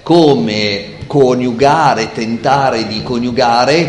come tentare di coniugare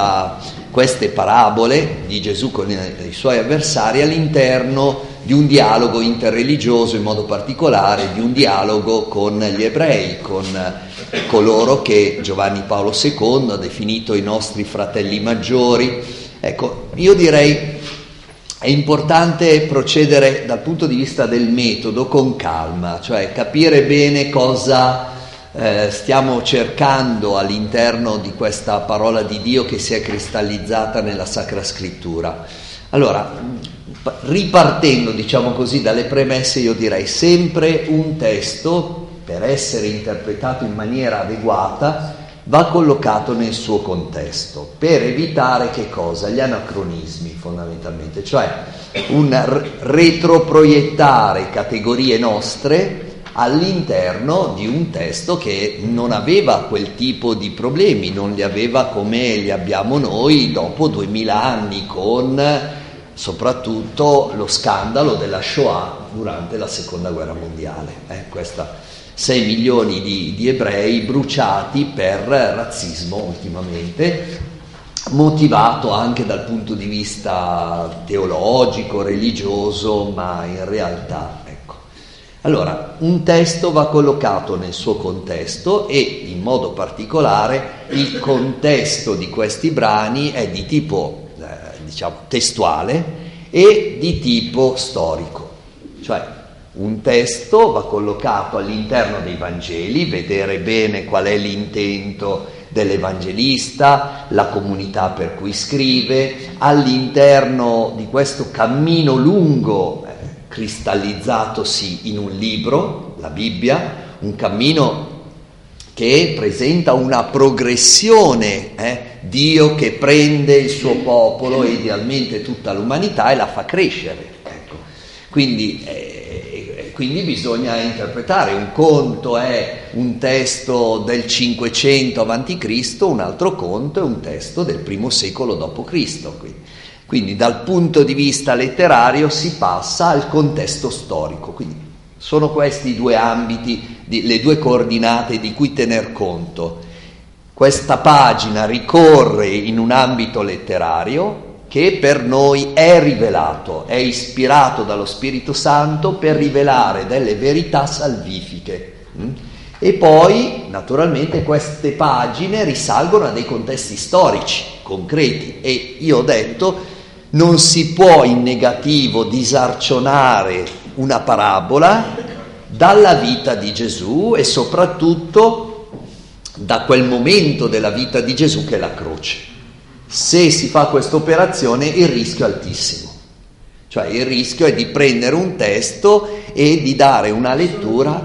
queste parabole di Gesù con i suoi avversari all'interno di un dialogo interreligioso, in modo particolare di un dialogo con gli ebrei, con coloro che Giovanni Paolo II ha definito i nostri fratelli maggiori. Ecco, io direi è importante procedere dal punto di vista del metodo con calma, cioè capire bene cosa stiamo cercando all'interno di questa parola di Dio che si è cristallizzata nella Sacra Scrittura. Allora, ripartendo, diciamo così, dalle premesse, io direi sempre un testo, per essere interpretato in maniera adeguata, va collocato nel suo contesto, per evitare che cosa? Gli anacronismi, fondamentalmente, cioè un retroproiettare categorie nostre all'interno di un testo che non aveva quel tipo di problemi, non li aveva come li abbiamo noi dopo 2000 anni, con soprattutto lo scandalo della Shoah durante la Seconda Guerra Mondiale. Questa 6 milioni di ebrei bruciati per razzismo ultimamente, motivato anche dal punto di vista teologico, religioso, ma in realtà, allora, un testo va collocato nel suo contesto e in modo particolare il contesto di questi brani è di tipo, testuale e di tipo storico. Cioè, un testo va collocato all'interno dei Vangeli, vedere bene qual è l'intento dell'Evangelista, la comunità per cui scrive, all'interno di questo cammino lungo cristallizzatosi in un libro, la Bibbia, un cammino che presenta una progressione, Dio che prende il suo popolo, idealmente tutta l'umanità, e la fa crescere. Ecco. Quindi bisogna interpretare, un conto è un testo del 500 avanti Cristo, un altro conto è un testo del primo secolo dopo Cristo. Quindi dal punto di vista letterario si passa al contesto storico. Quindi sono questi i due ambiti, le due coordinate di cui tener conto. Questa pagina ricorre in un ambito letterario che per noi è rivelato, è ispirato dallo Spirito Santo per rivelare delle verità salvifiche. E poi, naturalmente, queste pagine risalgono a dei contesti storici, concreti. E io ho detto, non si può in negativo disarcionare una parabola dalla vita di Gesù e soprattutto da quel momento della vita di Gesù che è la croce. Se si fa questa operazione il rischio è altissimo, cioè il rischio è di prendere un testo e di dare una lettura,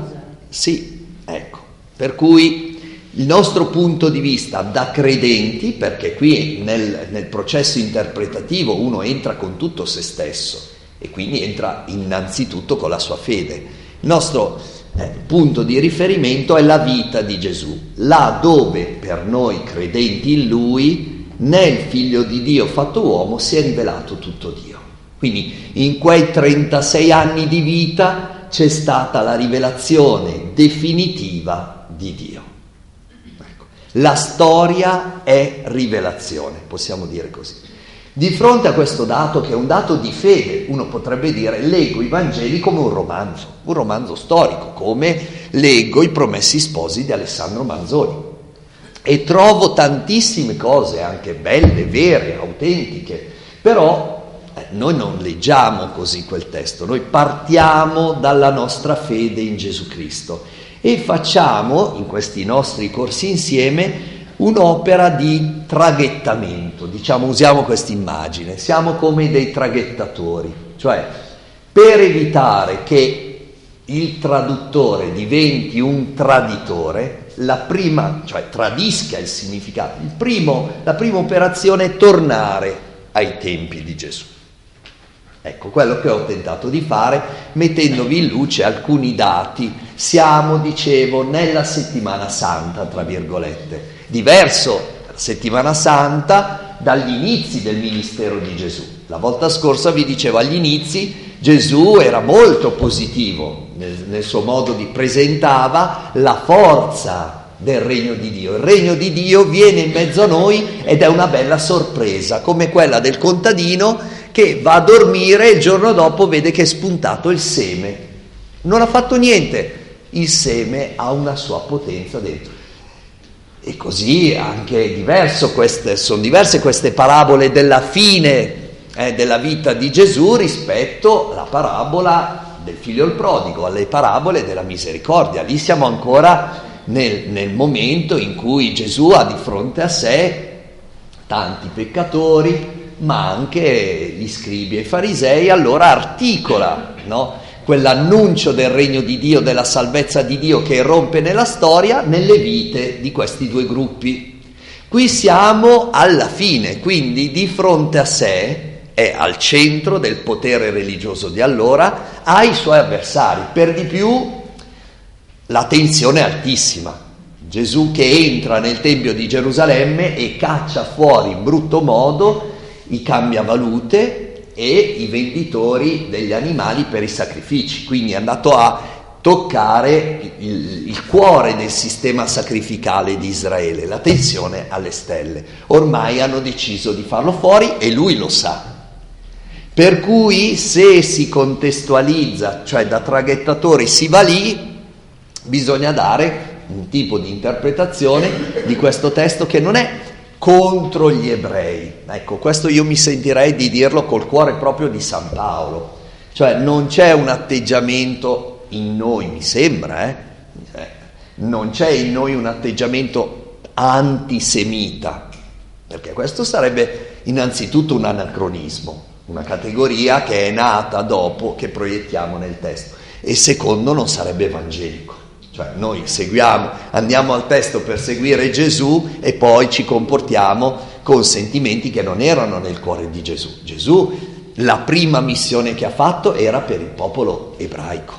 per cui il nostro punto di vista da credenti, perché qui nel processo interpretativo uno entra con tutto se stesso e quindi entra innanzitutto con la sua fede. Il nostro punto di riferimento è la vita di Gesù, là dove per noi credenti in Lui, nel Figlio di Dio fatto uomo, si è rivelato tutto Dio. Quindi in quei 36 anni di vita c'è stata la rivelazione definitiva di Dio. La storia è rivelazione, possiamo dire così. Di fronte a questo dato, che è un dato di fede, uno potrebbe dire: leggo i Vangeli come un romanzo storico, come leggo i Promessi Sposi di Alessandro Manzoni. E trovo tantissime cose, anche belle, vere, autentiche, però noi non leggiamo così quel testo, noi partiamo dalla nostra fede in Gesù Cristo. E facciamo, in questi nostri corsi insieme, un'opera di traghettamento, usiamo questa immagine, siamo come dei traghettatori, cioè per evitare che il traduttore diventi un traditore, tradisca il significato, la prima operazione è tornare ai tempi di Gesù. Ecco, quello che ho tentato di fare, mettendovi in luce alcuni dati. Siamo, nella settimana santa, tra virgolette. Diverso settimana santa dagli inizi del ministero di Gesù. La volta scorsa vi dicevo, agli inizi Gesù era molto positivo, nel suo modo di presentava la forza del regno di Dio. Il regno di Dio viene in mezzo a noi ed è una bella sorpresa, come quella del contadino che va a dormire e il giorno dopo vede che è spuntato il seme. Non ha fatto niente, il seme ha una sua potenza dentro. E così anche sono diverse queste parabole della fine della vita di Gesù rispetto alla parabola del figlio il prodigo, alle parabole della misericordia. Lì siamo ancora nel momento in cui Gesù ha di fronte a sé tanti peccatori, ma anche gli scribi e i farisei. Allora articola, no? Quell'annuncio del regno di Dio, della salvezza di Dio che irrompe nella storia, nelle vite di questi due gruppi. Qui siamo alla fine, quindi di fronte a sé, è al centro del potere religioso di allora, ha i suoi avversari. Per di più la tensione è altissima. Gesù che entra nel Tempio di Gerusalemme e caccia fuori in brutto modo i cambiavalute e i venditori degli animali per i sacrifici, quindi è andato a toccare il cuore del sistema sacrificale di Israele, la tensione alle stelle. Ormai hanno deciso di farlo fuori e lui lo sa. Per cui se si contestualizza, cioè da traghettatori si va lì, bisogna dare un tipo di interpretazione di questo testo che non è contro gli ebrei. Ecco, questo io mi sentirei di dirlo col cuore proprio di San Paolo, cioè non c'è un atteggiamento in noi, mi sembra, non c'è in noi un atteggiamento antisemita, perché questo sarebbe innanzitutto un anacronismo, una categoria che è nata dopo, che proiettiamo nel testo, e secondo non sarebbe evangelico. Cioè noi andiamo al testo per seguire Gesù e poi ci comportiamo con sentimenti che non erano nel cuore di Gesù. Gesù, la prima missione che ha fatto era per il popolo ebraico.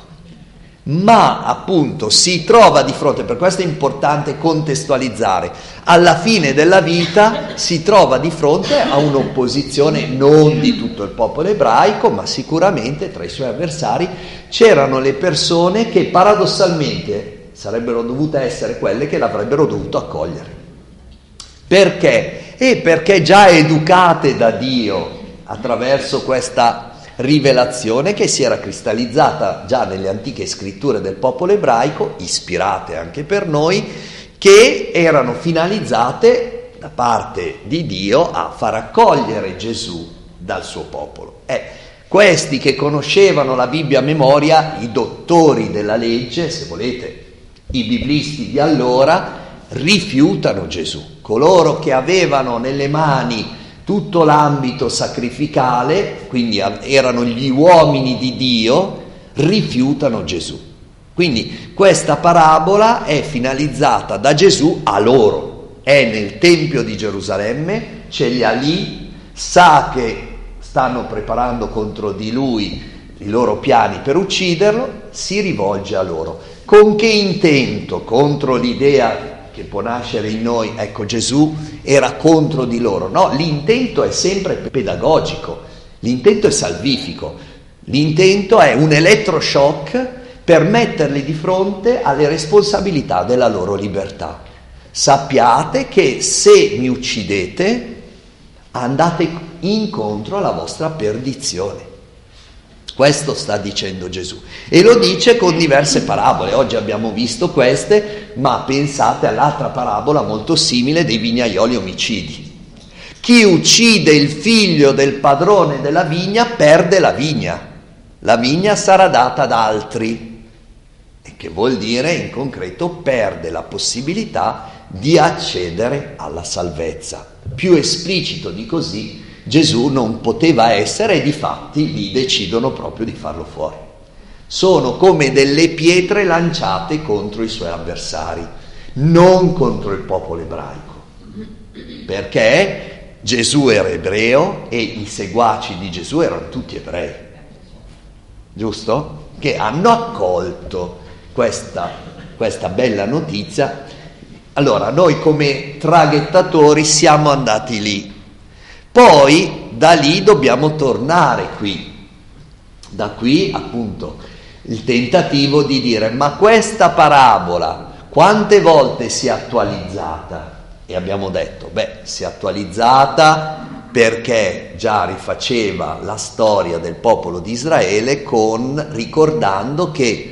Ma appunto si trova di fronte, per questo è importante contestualizzare, alla fine della vita si trova di fronte a un'opposizione non di tutto il popolo ebraico, ma sicuramente tra i suoi avversari c'erano le persone che paradossalmente sarebbero dovute essere quelle che l'avrebbero dovuto accogliere. Perché? Perché già educate da Dio attraverso questa rivelazione che si era cristallizzata già nelle antiche scritture del popolo ebraico, ispirate anche per noi, che erano finalizzate da parte di Dio a far accogliere Gesù dal suo popolo. Questi che conoscevano la Bibbia a memoria, i dottori della legge, se volete, i biblisti di allora, rifiutano Gesù. Coloro che avevano nelle mani tutto l'ambito sacrificale, quindi erano gli uomini di Dio, rifiutano Gesù. Quindi questa parabola è finalizzata da Gesù a loro, è nel Tempio di Gerusalemme, ce li ha lì, sa che stanno preparando contro di lui i loro piani per ucciderlo, si rivolge a loro. Con che intento? Contro l'idea che può nascere in noi, ecco, Gesù era contro di loro. No, l'intento è sempre pedagogico, l'intento è salvifico, l'intento è un elettroshock per metterli di fronte alle responsabilità della loro libertà. Sappiate che se mi uccidete andate incontro alla vostra perdizione. Questo sta dicendo Gesù e lo dice con diverse parabole. Oggi abbiamo visto queste, ma pensate all'altra parabola molto simile dei vignaioli omicidi. Chi uccide il figlio del padrone della vigna perde la vigna sarà data ad altri, e che vuol dire in concreto perde la possibilità di accedere alla salvezza. Più esplicito di così Gesù non poteva essere e difatti lì decidono proprio di farlo fuori. Sono come delle pietre lanciate contro i suoi avversari, non contro il popolo ebraico, perché Gesù era ebreo e i seguaci di Gesù erano tutti ebrei, giusto? Che hanno accolto questa bella notizia. Allora noi come traghettatori siamo andati lì. Poi da lì dobbiamo tornare qui. Da qui appunto il tentativo di dire: ma questa parabola quante volte si è attualizzata? E abbiamo detto, si è attualizzata perché già rifaceva la storia del popolo di Israele ricordando che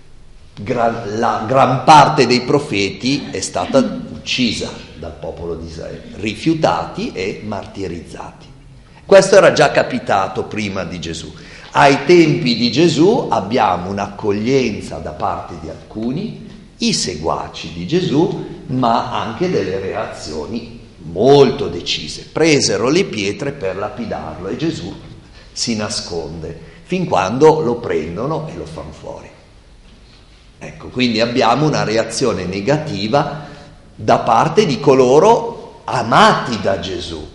la gran parte dei profeti è stata uccisa dal popolo di Israele, rifiutati e martirizzati. Questo era già capitato prima di Gesù. Ai tempi di Gesù abbiamo un'accoglienza da parte di alcuni, i seguaci di Gesù, ma anche delle reazioni molto decise. Presero le pietre per lapidarlo e Gesù si nasconde fin quando lo prendono e lo fanno fuori. Ecco, quindi abbiamo una reazione negativa da parte di coloro amati da Gesù.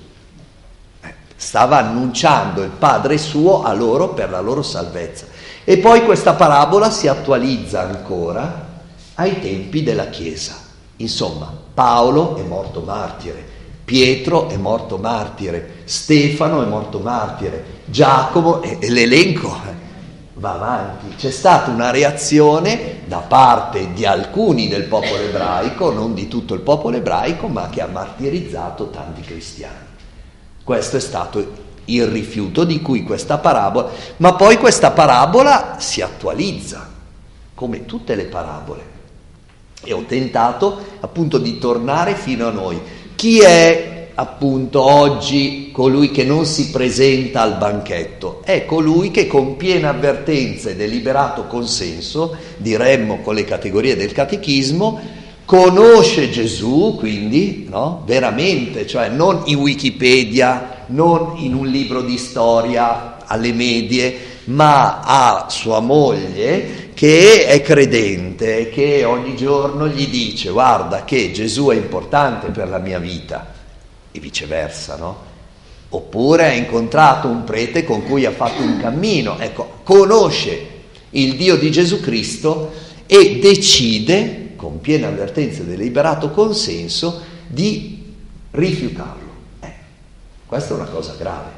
Stava annunciando il Padre suo a loro per la loro salvezza. E poi questa parabola si attualizza ancora ai tempi della Chiesa. Insomma, Paolo è morto martire, Pietro è morto martire, Stefano è morto martire, Giacomo, e l'elenco va avanti. C'è stata una reazione da parte di alcuni del popolo ebraico, non di tutto il popolo ebraico, ma che ha martirizzato tanti cristiani. Questo è stato il rifiuto di cui questa parabola, ma poi questa parabola si attualizza, come tutte le parabole. E ho tentato appunto di tornare fino a noi. Chi è appunto oggi colui che non si presenta al banchetto? È colui che con piena avvertenza e deliberato consenso, diremmo con le categorie del catechismo, conosce Gesù, quindi, no? Veramente, cioè non in Wikipedia, non in un libro di storia alle medie, ma ha sua moglie che è credente, che ogni giorno gli dice: guarda che Gesù è importante per la mia vita, e viceversa, no? Oppure ha incontrato un prete con cui ha fatto un cammino, ecco, conosce il Dio di Gesù Cristo e decide con piena avvertenza e deliberato consenso di rifiutarlo. Questa è una cosa grave.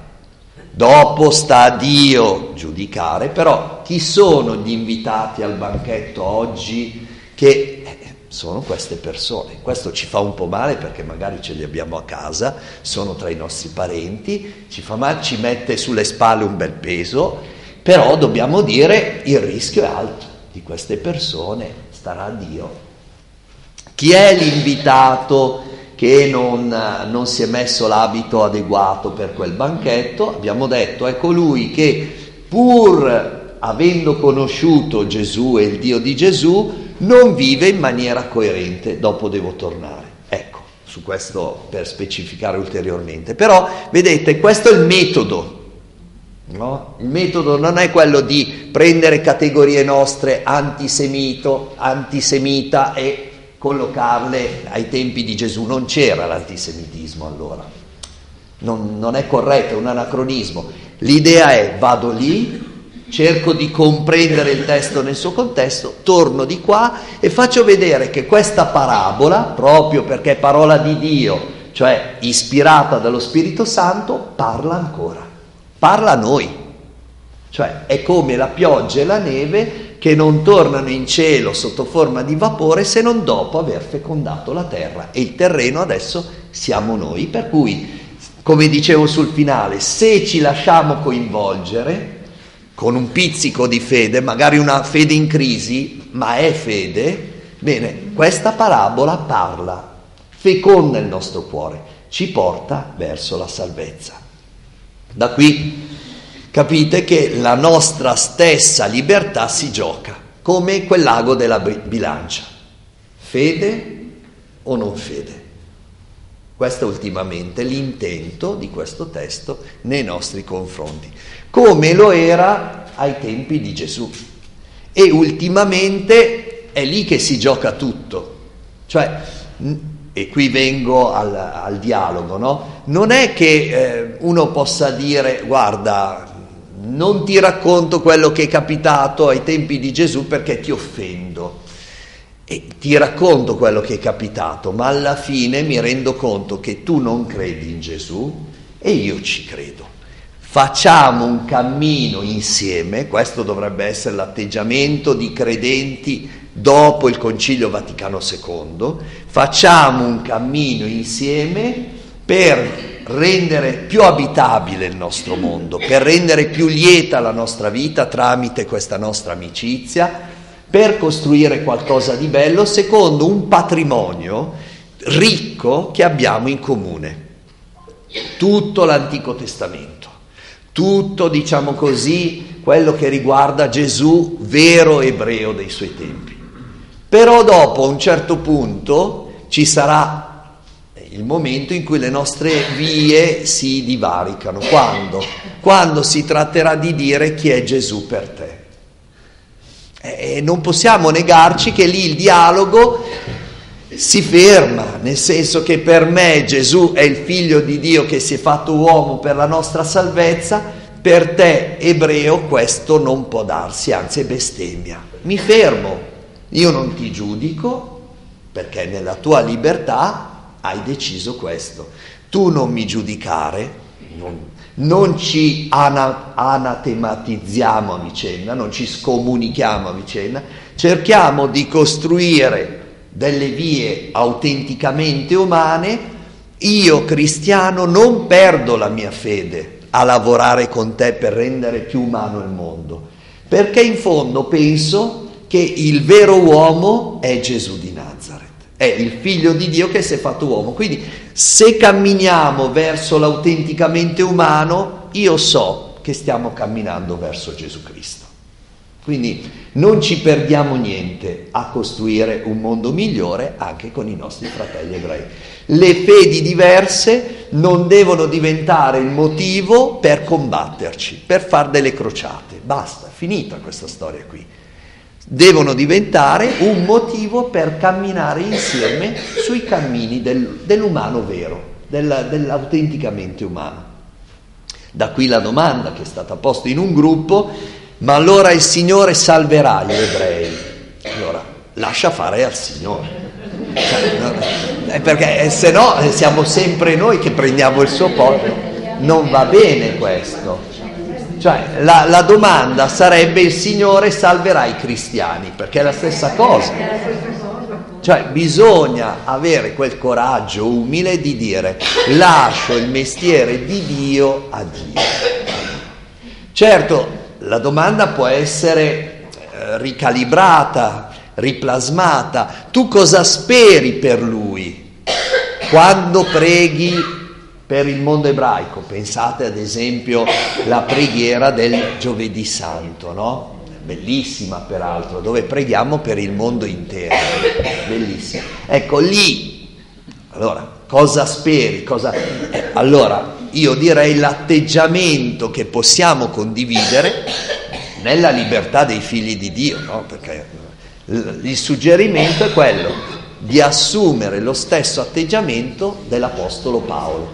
Dopo sta a Dio giudicare, però chi sono gli invitati al banchetto oggi? Che sono queste persone. Questo ci fa un po' male perché magari ce li abbiamo a casa, sono tra i nostri parenti, ci fa male, ci mette sulle spalle un bel peso, però dobbiamo dire il rischio è alto di queste persone, starà a Dio. Chi è l'invitato che non si è messo l'abito adeguato per quel banchetto? Abbiamo detto, è colui che pur avendo conosciuto Gesù e il Dio di Gesù non vive in maniera coerente. Dopo devo tornare, ecco, su questo per specificare ulteriormente. Però vedete, questo è il metodo. No? Il metodo non è quello di prendere categorie nostre antisemita e collocarle ai tempi di Gesù. Non c'era l'antisemitismo allora, non è corretto, è un anacronismo. L'idea è: vado lì, cerco di comprendere il testo nel suo contesto, torno di qua e faccio vedere che questa parabola, proprio perché è parola di Dio, cioè ispirata dallo Spirito Santo, parla ancora, parla a noi. Cioè è come la pioggia e la neve che non tornano in cielo sotto forma di vapore se non dopo aver fecondato la terra, e il terreno adesso siamo noi. Per cui, come dicevo sul finale, se ci lasciamo coinvolgere con un pizzico di fede, magari una fede in crisi, ma è fede, bene, questa parabola parla, feconda il nostro cuore, ci porta verso la salvezza. Da qui capite che la nostra stessa libertà si gioca, come quel l'ago della bilancia. Fede o non fede? Questo è ultimamente l'intento di questo testo nei nostri confronti, come lo era ai tempi di Gesù. E ultimamente è lì che si gioca tutto. Cioè, e qui vengo al dialogo, no? Non è che uno possa dire: guarda, non ti racconto quello che è capitato ai tempi di Gesù perché ti offendo, e ti racconto quello che è capitato, ma alla fine mi rendo conto che tu non credi in Gesù e io ci credo. facciamo un cammino insieme, questo dovrebbe essere l'atteggiamento di credenti dopo il Concilio Vaticano II, facciamo un cammino insieme per rendere più abitabile il nostro mondo, per rendere più lieta la nostra vita tramite questa nostra amicizia, per costruire qualcosa di bello secondo un patrimonio ricco che abbiamo in comune. Tutto l'Antico Testamento, tutto, diciamo così, quello che riguarda Gesù, vero ebreo dei suoi tempi. Però dopo, a un certo punto, ci sarà il momento in cui le nostre vie si divaricano. Quando? Quando si tratterà di dire chi è Gesù per te. E non possiamo negarci che lì il dialogo si ferma, nel senso che per me Gesù è il figlio di Dio che si è fatto uomo per la nostra salvezza, per te ebreo questo non può darsi, anzi è bestemmia. Mi fermo, io non ti giudico perché nella tua libertà hai deciso questo. Tu non mi giudicare, non ci anatematizziamo a vicenda, non ci scomunichiamo a vicenda, cerchiamo di costruire delle vie autenticamente umane. Io cristiano non perdo la mia fede a lavorare con te per rendere più umano il mondo, perché in fondo penso che il vero uomo è Gesù di Nazareth, è il figlio di Dio che si è fatto uomo. Quindi se camminiamo verso l'autenticamente umano, io so che stiamo camminando verso Gesù Cristo. Quindi non ci perdiamo niente a costruire un mondo migliore anche con i nostri fratelli ebrei. Le fedi diverse non devono diventare il motivo per combatterci, per fare delle crociate. Basta, finita questa storia qui. Devono diventare un motivo per camminare insieme sui cammini dell'umano vero, dell'autenticamente umano. Da qui la domanda che è stata posta in un gruppo: ma allora il Signore salverà gli ebrei? Allora, lascia fare al Signore. Perché se no siamo sempre noi che prendiamo il suo posto. Non va bene questo. Cioè, la domanda sarebbe: il Signore salverà i cristiani? Perché è la stessa cosa. Cioè, bisogna avere quel coraggio umile di dire: lascio il mestiere di Dio a Dio. Certo, la domanda può essere ricalibrata, riplasmata. Tu cosa speri per lui quando preghi per il mondo ebraico? Pensate ad esempio alla preghiera del Giovedì Santo, no? Bellissima peraltro, dove preghiamo per il mondo intero. Bellissima. Ecco, lì, allora, cosa speri? Allora, io direi l'atteggiamento che possiamo condividere nella libertà dei figli di Dio, no? Perché il suggerimento è quello di assumere lo stesso atteggiamento dell'Apostolo Paolo.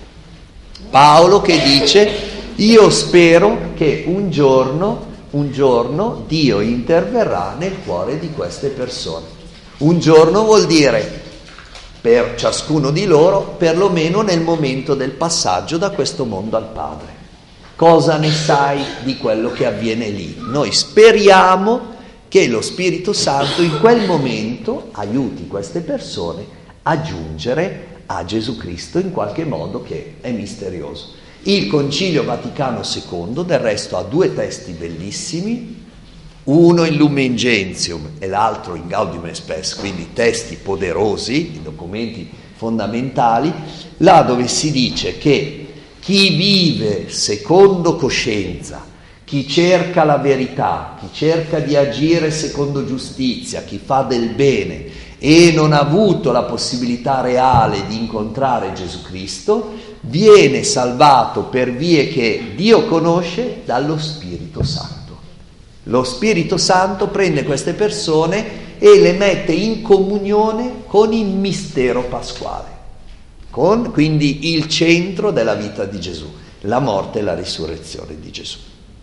Paolo che dice: io spero che un giorno Dio interverrà nel cuore di queste persone. Un giorno vuol dire per ciascuno di loro, perlomeno nel momento del passaggio da questo mondo al Padre. Cosa ne sai di quello che avviene lì? Noi speriamo che lo Spirito Santo in quel momento aiuti queste persone a giungere a Gesù Cristo in qualche modo che è misterioso. Il Concilio Vaticano II, del resto, ha due testi bellissimi, uno in Lumen Gentium e l'altro in Gaudium et Spes, quindi testi poderosi, documenti fondamentali, là dove si dice che chi vive secondo coscienza, chi cerca la verità, chi cerca di agire secondo giustizia, chi fa del bene e non ha avuto la possibilità reale di incontrare Gesù Cristo, viene salvato per vie che Dio conosce dallo Spirito Santo. Lo Spirito Santo prende queste persone e le mette in comunione con il mistero pasquale, con quindi il centro della vita di Gesù, la morte e la risurrezione di Gesù.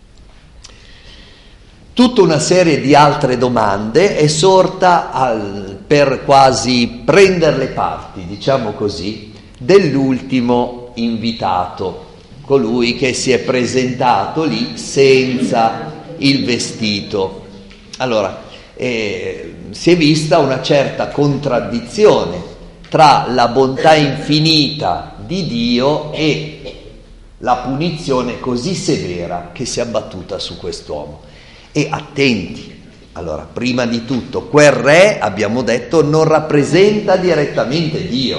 Tutta una serie di altre domande è sorta per quasi prendere le parti, diciamo così, dell'ultimo invitato. colui che si è presentato lì senza il vestito. Allora, si è vista una certa contraddizione tra la bontà infinita di Dio e la punizione così severa che si è abbattuta su quest'uomo. E attenti, allora, prima di tutto, quel re, abbiamo detto, non rappresenta direttamente Dio,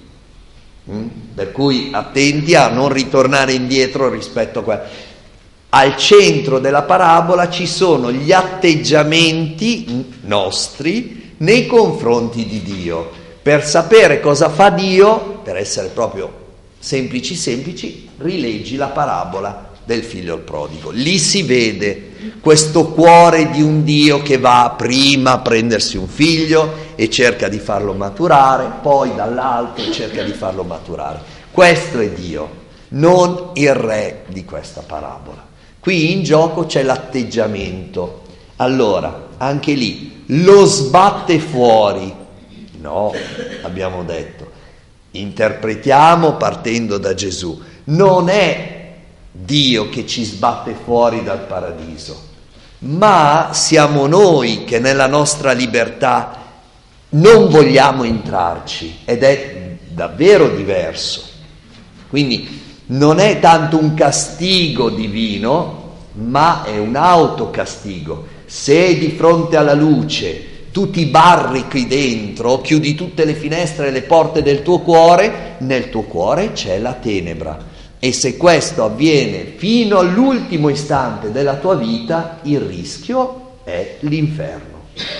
per cui attenti a non ritornare indietro rispetto a quello. Al centro della parabola ci sono gli atteggiamenti nostri nei confronti di Dio. Per sapere cosa fa Dio, per essere proprio semplici, rileggi la parabola del figlio prodigo. Lì si vede questo cuore di un Dio che va prima a prendersi un figlio e cerca di farlo maturare, poi dall'altro cerca di farlo maturare. Questo è Dio, non il re di questa parabola. Qui in gioco c'è l'atteggiamento. Allora, anche lì, lo sbatte fuori. No, abbiamo detto, interpretiamo partendo da Gesù. Non è Dio che ci sbatte fuori dal paradiso, ma siamo noi che nella nostra libertà non vogliamo entrarci, ed è davvero diverso. Quindi non è tanto un castigo divino, ma è un autocastigo. Se di fronte alla luce tu ti barrichi dentro, chiudi tutte le finestre e le porte del tuo cuore, nel tuo cuore c'è la tenebra. E se questo avviene fino all'ultimo istante della tua vita, il rischio è l'inferno.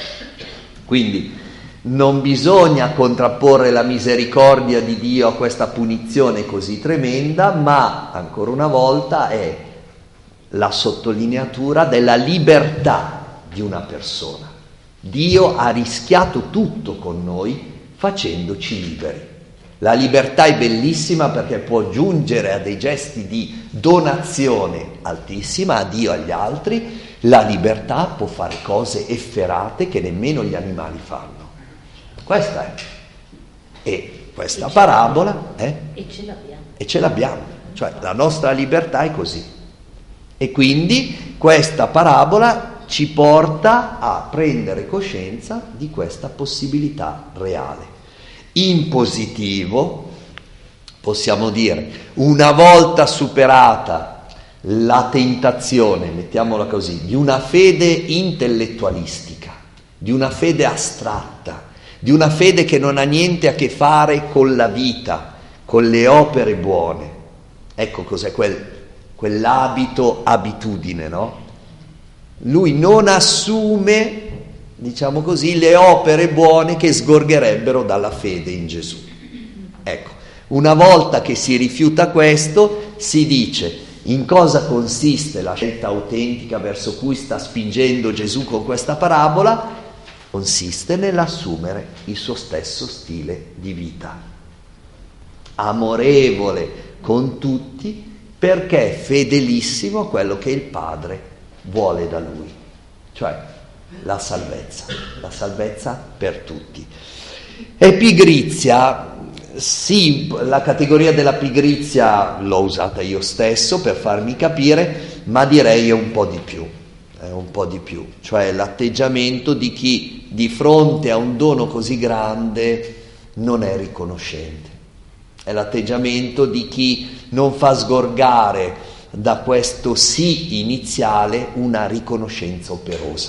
Quindi non bisogna contrapporre la misericordia di Dio a questa punizione così tremenda, ma ancora una volta è la sottolineatura della libertà di una persona. Dio ha rischiato tutto con noi facendoci liberi. La libertà è bellissima perché può giungere a dei gesti di donazione altissima a Dio e agli altri. La libertà può fare cose efferate che nemmeno gli animali fanno. Questa è. E questa parabola è. E ce l'abbiamo. Cioè la nostra libertà è così. E quindi questa parabola ci porta a prendere coscienza di questa possibilità reale. In positivo, possiamo dire, una volta superata la tentazione, mettiamola così, di una fede intellettualistica, di una fede astratta, di una fede che non ha niente a che fare con la vita, con le opere buone. Ecco cos'è quell'abito abitudine, no? Lui non assume, diciamo così, le opere buone che sgorgerebbero dalla fede in Gesù. Ecco, una volta che si rifiuta questo, si dice in cosa consiste la scelta autentica verso cui sta spingendo Gesù con questa parabola? Consiste nell'assumere il suo stesso stile di vita, amorevole con tutti, perché è fedelissimo a quello che il Padre vuole da lui, cioè la salvezza per tutti. E pigrizia, sì, la categoria della pigrizia l'ho usata io stesso per farmi capire, ma direi è un po' di più, cioè l'atteggiamento di chi di fronte a un dono così grande non è riconoscente, è l'atteggiamento di chi non fa sgorgare da questo sì iniziale una riconoscenza operosa.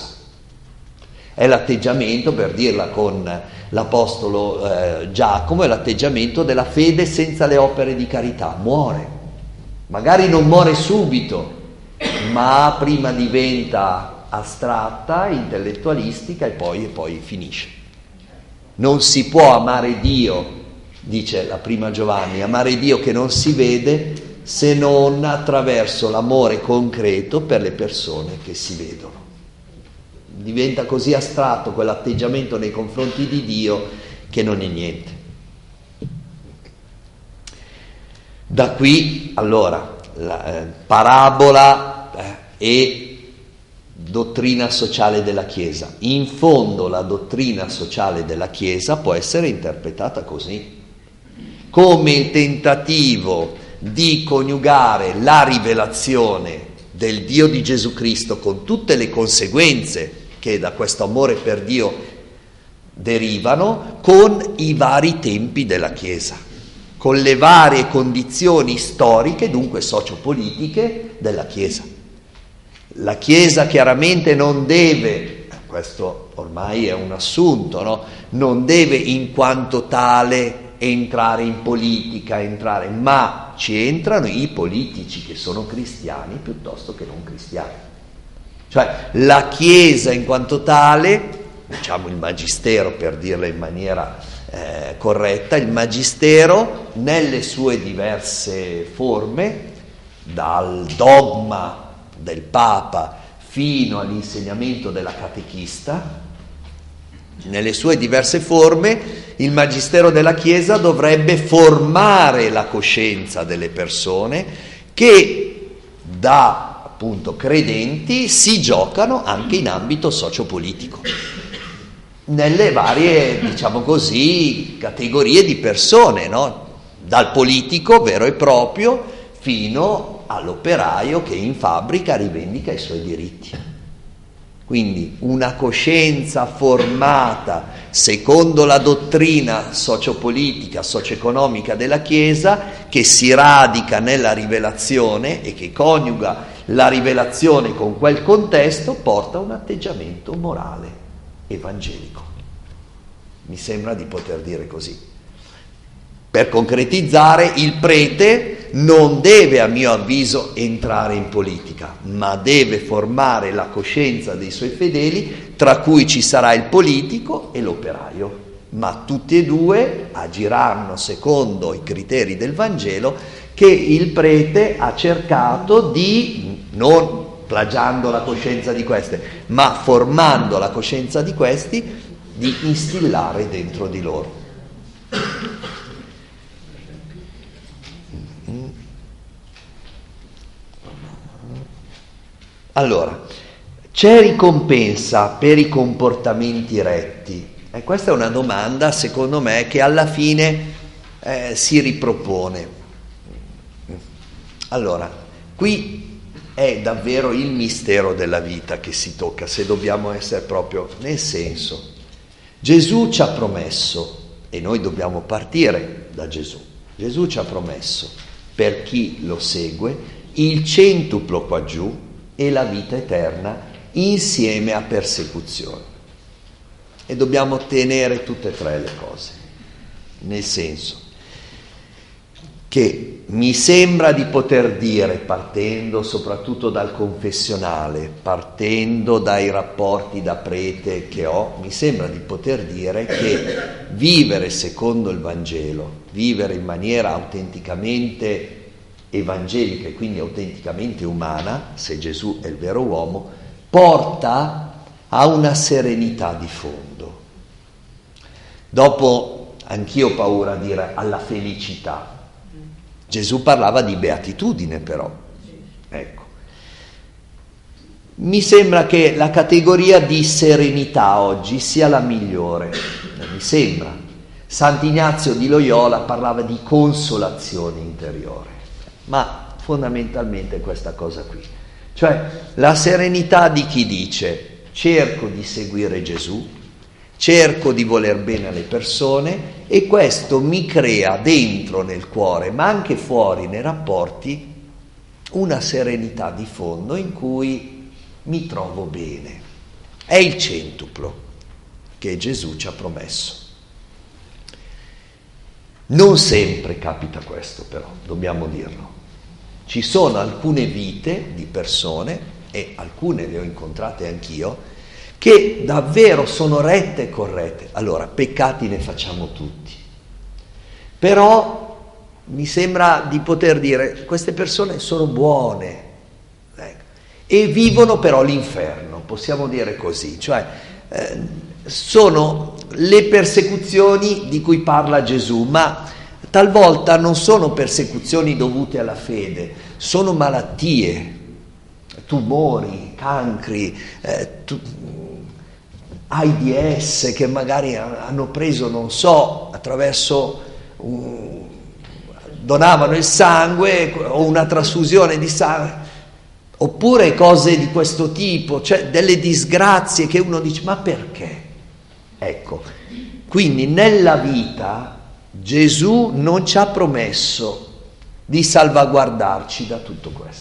È l'atteggiamento, per dirla con l'apostolo Giacomo, è l'atteggiamento della fede senza le opere di carità. Muore, magari non muore subito, ma prima diventa astratta, intellettualistica e poi finisce. Non si può amare Dio, dice la prima Giovanni, amare Dio che non si vede se non attraverso l'amore concreto per le persone che si vedono. Diventa così astratto quell'atteggiamento nei confronti di Dio che non è niente. Da qui, allora, la parabola e dottrina sociale della Chiesa. In fondo la dottrina sociale della Chiesa può essere interpretata così, come il tentativo di coniugare la rivelazione del Dio di Gesù Cristo con tutte le conseguenze che da questo amore per Dio derivano con i vari tempi della Chiesa, con le varie condizioni storiche, dunque sociopolitiche, della Chiesa. La Chiesa chiaramente non deve, questo ormai è un assunto, no? Non deve in quanto tale entrare in politica, ma ci entrano i politici che sono cristiani piuttosto che non cristiani. Cioè la Chiesa in quanto tale, diciamo il Magistero per dirla in maniera corretta, il Magistero nelle sue diverse forme, dal dogma del Papa fino all'insegnamento della catechista, nelle sue diverse forme, il Magistero della Chiesa dovrebbe formare la coscienza delle persone che da appunto credenti si giocano anche in ambito sociopolitico, nelle varie, diciamo così, categorie di persone, no? Dal politico vero e proprio fino all'operaio che in fabbrica rivendica i suoi diritti. Quindi una coscienza formata secondo la dottrina sociopolitica, socio-economica della Chiesa, che si radica nella rivelazione e che coniuga la rivelazione con quel contesto, porta a un atteggiamento morale evangelico. Mi sembra di poter dire così. Per concretizzare, il prete non deve, a mio avviso, entrare in politica, ma deve formare la coscienza dei suoi fedeli, tra cui ci sarà il politico e l'operaio, ma tutti e due agiranno secondo i criteri del Vangelo che il prete ha cercato di, non plagiando la coscienza di queste, ma formando la coscienza di questi, di instillare dentro di loro. Allora, c'è ricompensa per i comportamenti retti? E questa è una domanda, secondo me, che alla fine si ripropone. Allora, qui è davvero il mistero della vita che si tocca, se dobbiamo essere proprio nel senso. Gesù ci ha promesso, e noi dobbiamo partire da Gesù, Gesù ci ha promesso, per chi lo segue, il centuplo qua giù e la vita eterna insieme a persecuzione. E dobbiamo ottenere tutte e tre le cose, nel senso che mi sembra di poter dire, partendo soprattutto dal confessionale, partendo dai rapporti da prete che ho, mi sembra di poter dire che vivere secondo il Vangelo, vivere in maniera autenticamente evangelica e quindi autenticamente umana, se Gesù è il vero uomo, porta a una serenità di fondo. Dopo, anch'io ho paura a dire alla felicità. Gesù parlava di beatitudine però, ecco. Mi sembra che la categoria di serenità oggi sia la migliore, mi sembra. Sant'Ignazio di Loyola parlava di consolazione interiore, ma fondamentalmente è questa cosa qui. Cioè la serenità di chi dice cerco di seguire Gesù, cerco di voler bene alle persone e questo mi crea dentro nel cuore, ma anche fuori nei rapporti, una serenità di fondo in cui mi trovo bene. È il centuplo che Gesù ci ha promesso. Non sempre capita questo però, dobbiamo dirlo. Ci sono alcune vite di persone, e alcune le ho incontrate anch'io, che davvero sono rette e corrette. Allora, peccati ne facciamo tutti. Però mi sembra di poter dire, queste persone sono buone, ecco, e vivono però l'inferno, possiamo dire così. Cioè, sono le persecuzioni di cui parla Gesù, ma talvolta non sono persecuzioni dovute alla fede, sono malattie, tumori, cancri, AIDS che magari hanno preso, non so, attraverso donavano il sangue o una trasfusione di sangue, oppure cose di questo tipo, cioè delle disgrazie che uno dice: ma perché? Ecco, quindi nella vita Gesù non ci ha promesso di salvaguardarci da tutto questo.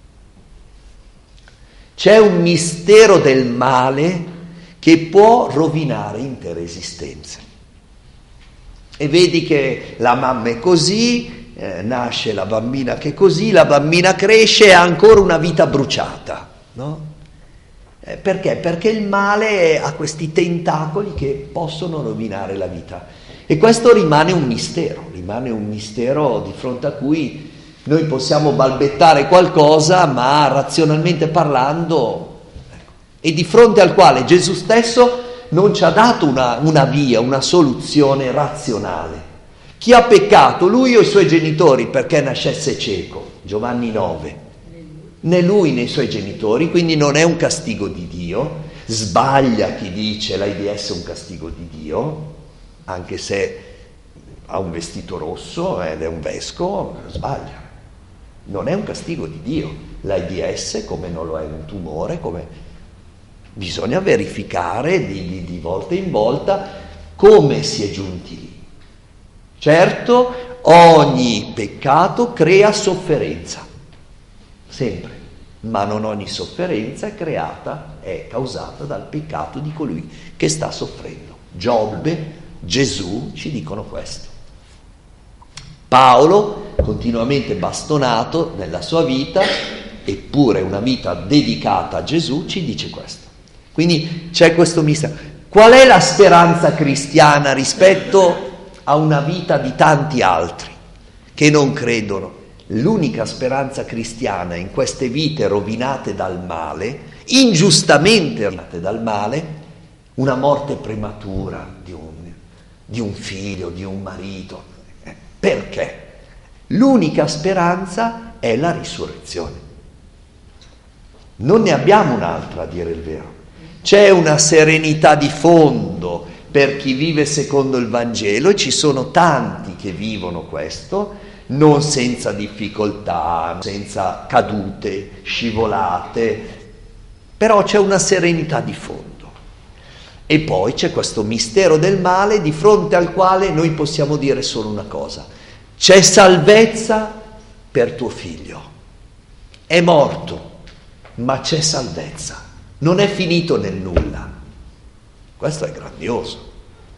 C'è un mistero del male che può rovinare intere esistenze. E vedi che la mamma è così, nasce la bambina che è così, la bambina cresce e ha ancora una vita bruciata, no? Perché? Perché il male ha questi tentacoli che possono rovinare la vita. E questo rimane un mistero di fronte a cui noi possiamo balbettare qualcosa, ma razionalmente parlando, e di fronte al quale Gesù stesso non ci ha dato una via, una soluzione razionale. Chi ha peccato, lui o i suoi genitori, perché nascesse cieco? Giovanni 9. Né lui né i suoi genitori, quindi non è un castigo di Dio. Sbaglia chi dice l'AIDS è un castigo di Dio, anche se ha un vestito rosso ed è un vescovo, sbaglia. Non è un castigo di Dio. L'AIDS, come non lo è un tumore, come bisogna verificare di volta in volta come si è giunti lì. Certo, ogni peccato crea sofferenza, sempre, ma non ogni sofferenza è causata dal peccato di colui che sta soffrendo. Giobbe, Gesù ci dicono questo. Paolo, continuamente bastonato nella sua vita, eppure una vita dedicata a Gesù, ci dice questo. Quindi c'è questo mistero. Qual è la speranza cristiana rispetto a una vita di tanti altri che non credono? L'unica speranza cristiana in queste vite rovinate dal male, ingiustamente rovinate dal male, una morte prematura di un figlio, di un marito. Perché? L'unica speranza è la risurrezione. Non ne abbiamo un'altra, a dire il vero. C'è una serenità di fondo per chi vive secondo il Vangelo, e ci sono tanti che vivono questo, non senza difficoltà, senza cadute, scivolate, però c'è una serenità di fondo. E poi c'è questo mistero del male di fronte al quale noi possiamo dire solo una cosa: c'è salvezza per tuo figlio, è morto, ma c'è salvezza, non è finito nel nulla. Questo è grandioso,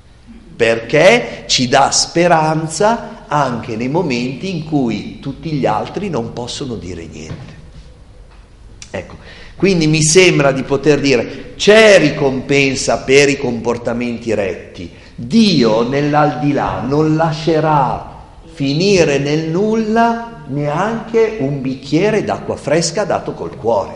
perché ci dà speranza anche nei momenti in cui tutti gli altri non possono dire niente. Ecco, quindi mi sembra di poter dire: c'è ricompensa per i comportamenti retti. Dio nell'aldilà non lascerà finire nel nulla neanche un bicchiere d'acqua fresca dato col cuore.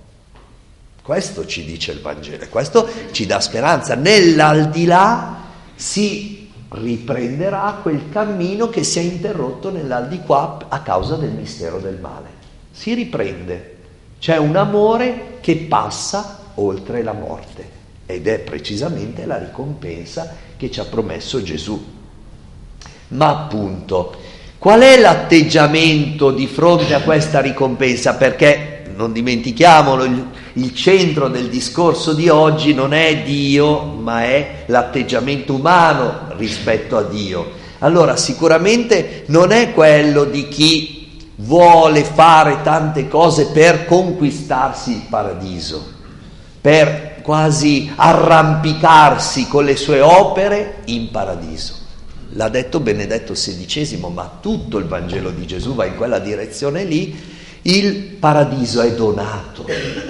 Questo ci dice il Vangelo, questo ci dà speranza. Nell'aldilà si riprenderà quel cammino che si è interrotto nell'aldiquà a causa del mistero del male. Si riprende. C'è un amore che passa oltre la morte, ed è precisamente la ricompensa che ci ha promesso Gesù. Ma appunto, qual è l'atteggiamento di fronte a questa ricompensa? Perché, non dimentichiamolo, il centro del discorso di oggi non è Dio, ma è l'atteggiamento umano rispetto a Dio. Allora, sicuramente non è quello di chi vuole fare tante cose per conquistarsi il paradiso, per quasi arrampicarsi con le sue opere in paradiso. L'ha detto Benedetto XVI, ma tutto il Vangelo di Gesù va in quella direzione lì. Il paradiso è donato.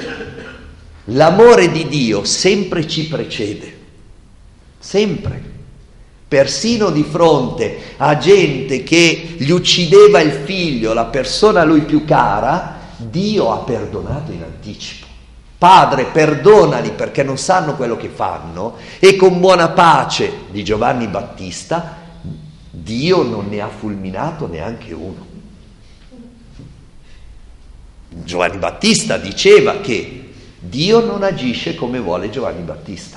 L'amore di Dio sempre ci precede, sempre. Persino di fronte a gente che gli uccideva il figlio, la persona a lui più cara, Dio ha perdonato in anticipo. Padre, perdonali perché non sanno quello che fanno, e con buona pace di Giovanni Battista, Dio non ne ha fulminato neanche uno. Giovanni Battista diceva che Dio non agisce come vuole Giovanni Battista,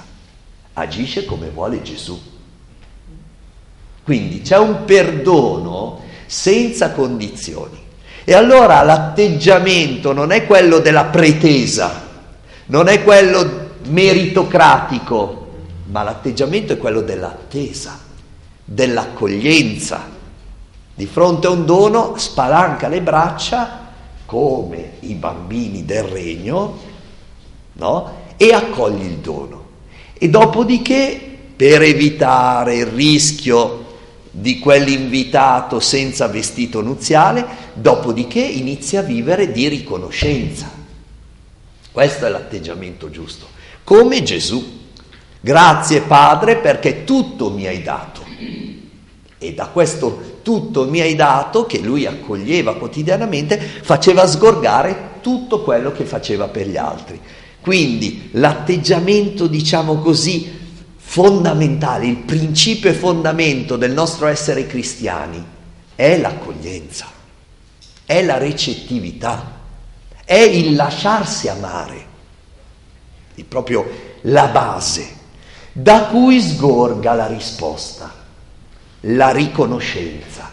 agisce come vuole Gesù. Quindi c'è un perdono senza condizioni. E allora l'atteggiamento non è quello della pretesa, non è quello meritocratico, ma l'atteggiamento è quello dell'attesa, dell'accoglienza. Di fronte a un dono spalanca le braccia come i bambini del regno, no? E accogli il dono. E dopodiché, per evitare il rischio di quell'invitato senza vestito nuziale, dopodiché inizia a vivere di riconoscenza. Questo è l'atteggiamento giusto. Come Gesù. Grazie Padre perché tutto mi hai dato. E da questo tutto mi hai dato, che lui accoglieva quotidianamente, faceva sgorgare tutto quello che faceva per gli altri. Quindi l'atteggiamento, diciamo così, fondamentale, il principio e fondamento del nostro essere cristiani è l'accoglienza, è la recettività, è il lasciarsi amare, è proprio la base da cui sgorga la risposta, la riconoscenza,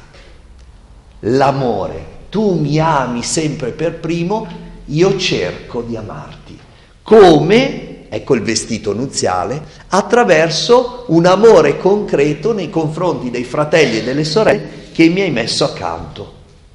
l'amore. Tu mi ami sempre per primo, io cerco di amarti. Come, ecco il vestito nuziale, attraverso un amore concreto nei confronti dei fratelli e delle sorelle che mi hai messo accanto.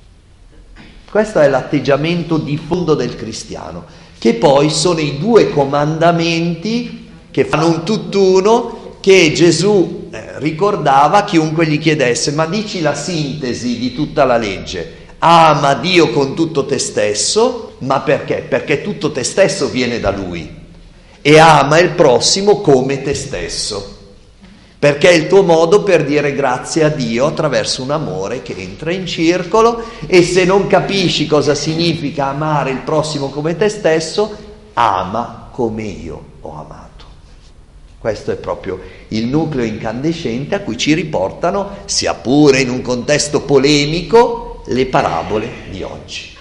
Questo è l'atteggiamento di fondo del cristiano, che poi sono i due comandamenti che fanno un tutt'uno, che Gesù ricordava a chiunque gli chiedesse: ma dici la sintesi di tutta la legge. Ama Dio con tutto te stesso, ma perché? Perché tutto te stesso viene da Lui, e ama il prossimo come te stesso, perché è il tuo modo per dire grazie a Dio attraverso un amore che entra in circolo. E se non capisci cosa significa amare il prossimo come te stesso, ama come io ho amato. Questo è proprio il nucleo incandescente a cui ci riportano, sia pure in un contesto polemico, le parabole di oggi.